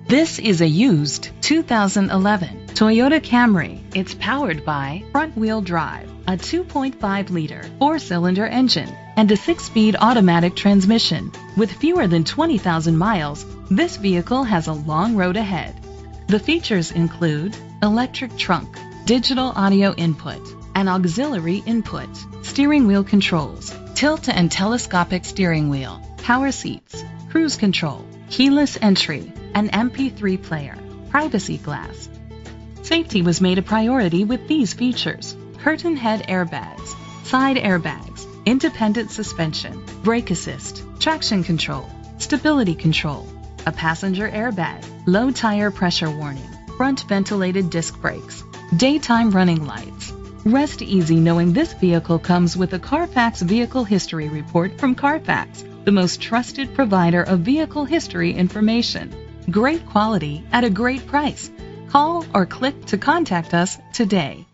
This is a used 2011 Toyota Camry. It's powered by front-wheel drive, a 2.5-liter four-cylinder engine, and a 6-speed automatic transmission. With fewer than 20,000 miles, this vehicle has a long road ahead. The features include electric trunk, digital audio input, an auxiliary input, steering wheel controls, tilt and telescopic steering wheel, power seats, cruise control, keyless entry, an MP3 player, privacy glass. Safety was made a priority with these features: curtain head airbags, side airbags, independent suspension, brake assist, traction control, stability control, a passenger airbag, low tire pressure warning, front ventilated disc brakes, daytime running lights. Rest easy knowing this vehicle comes with a Carfax Vehicle History Report from Carfax, the most trusted provider of vehicle history information. Great quality at a great price. Call or click to contact us today.